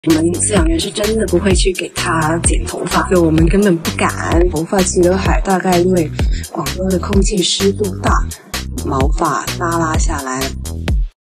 我们饲养员是真的不会去给它剪头发，就我们根本不敢。头发齐刘海大概因为广州的空气湿度大，毛发耷拉下来